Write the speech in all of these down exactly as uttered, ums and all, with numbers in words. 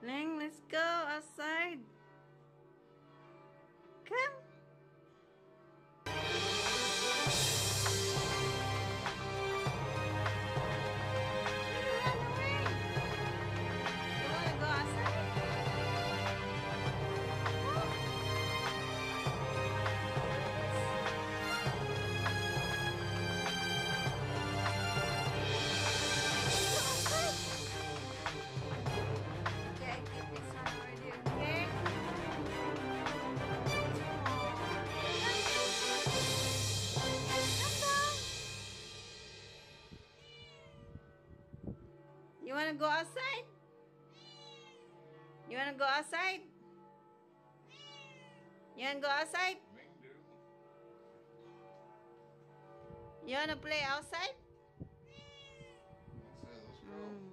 Lang, let's go outside. Come. You wanna go outside? You wanna go outside? You wanna go outside? You wanna play outside? Mm.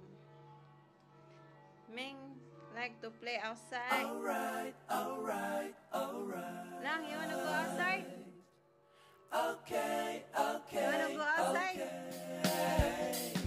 Ming like to play outside. Alright, alright, alright. Lang, you wanna go outside? Okay, okay. You wanna go outside? Okay.